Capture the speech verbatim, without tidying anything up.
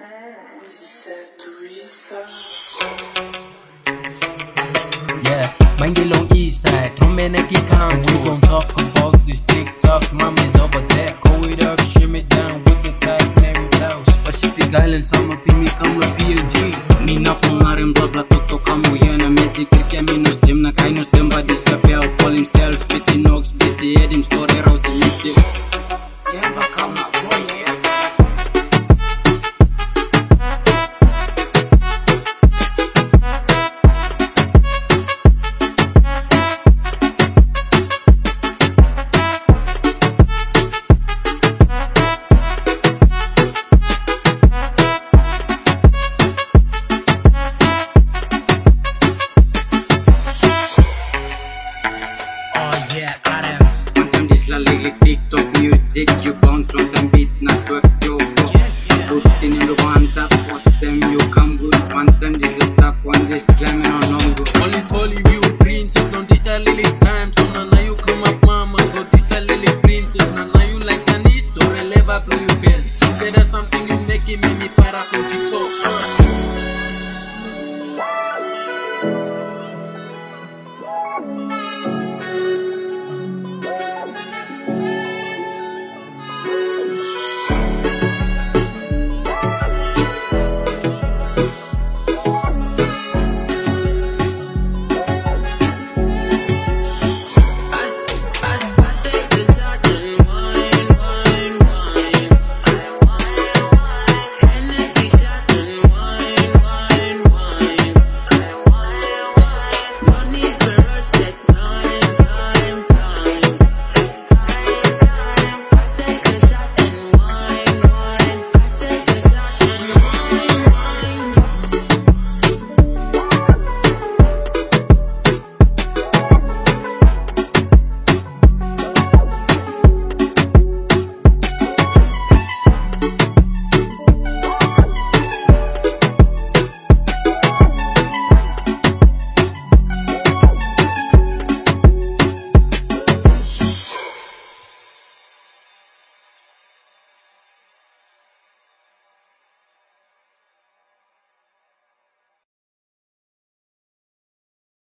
Yeah, Mangle on east side, come in and get count. We gon' talk about this TikTok, mommy's over there. Go it up, shimmy down with the tight Mary blouse. Pacific Islands, sama pimi kamu P N G. Nina pungarin babla toto kamu yana magic. Kirkia minus sim na kaino simba disappear. Call himself Petty Knox, busy heading story rouse in music. Yeah, but come up, boy, yeah. Yeah, I am. Quantum this la like TikTok music. You bounce from the beat, not work your flow. Put in the one tap, awesome, you come good. One time this is stuck, one this slamming on longo. Only call you princess, on this a lily time. So now you come up, mama, go this a lily princess. Now you like an so releva blue pen. Together something you make it, me para con TikTok.